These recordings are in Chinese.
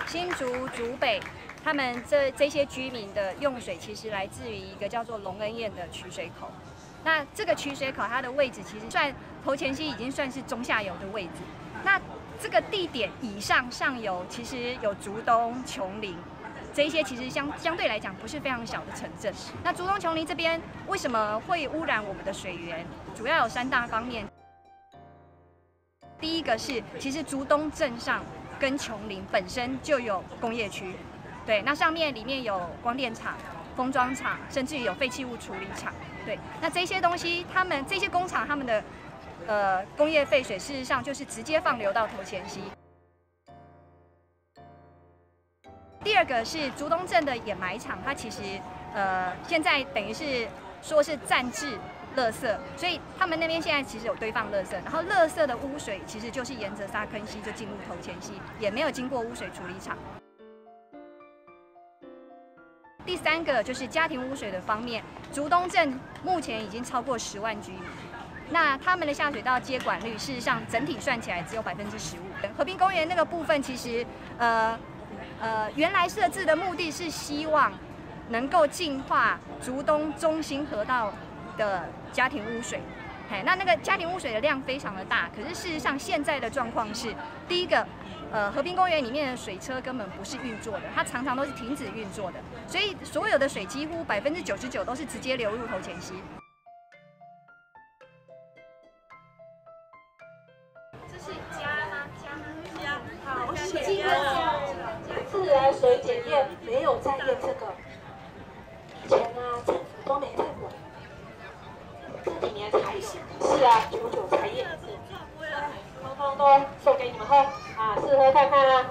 新竹、竹北，他们这些居民的用水其实来自于一个叫做龙恩堰的取水口。那这个取水口它的位置其实算头前溪已经算是中下游的位置。那这个地点以上上游其实有竹东、琼林。 这一些其实相对来讲不是非常小的城镇。那竹东、琼林这边为什么会污染我们的水源？主要有3大方面。第一个是，其实竹东镇上跟琼林本身就有工业区，对，那里面有光电厂、封装厂，甚至于有废弃物处理厂，对。那这些东西，这些工厂他们的工业废水，事实上就是直接放流到头前溪。 第二个是竹东镇的掩埋场，它其实现在等于是说是暂置垃圾，所以他们那边现在其实有堆放垃圾，然后垃圾的污水其实就是沿着沙坑溪就进入头前溪，也没有经过污水处理厂。第3个就是家庭污水的方面，竹东镇目前已经超过10万居民，那他们的下水道接管率事实上整体算起来只有15%。和平公园那个部分其实原来设置的目的是希望能够净化竹东中心河道的家庭污水。那个家庭污水的量非常的大，可是事实上现在的状况是，第一个，和平公园里面的水车根本不是运作的，它常常都是停止运作的，所以所有的水几乎99%都是直接流入头前溪。这是家吗？家，好，谢谢。 自来水检验没有在验这个，以前啊政府都没在管，这几年才有。是啊，99才验一次，通通都送给你们喝啊，试喝看看啊。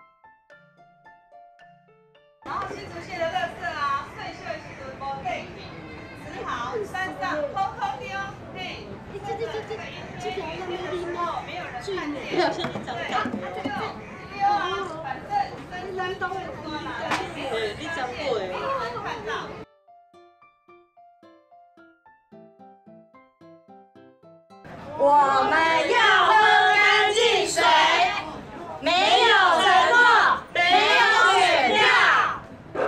然后新竹县的垃圾啊，碎屑是无废品，只好山上空空丢，嘿，这个要没礼貌，没有人看见，不要像你长大。丢啊，反正。 对，你讲过哎。 我们要喝干净水，没有承诺，没有选票。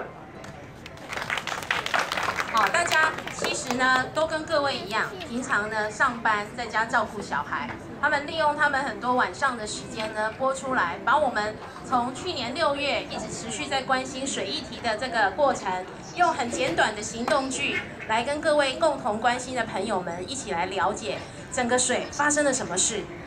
好，大家其实呢都跟各位一样，平常呢上班在家照顾小孩，他们利用他们很多晚上的时间呢播出来，把我们从去年6月一直持续在关心水议题的这个过程，用很简短的行动剧来跟各位共同关心的朋友们一起来了解整个水发生了什么事。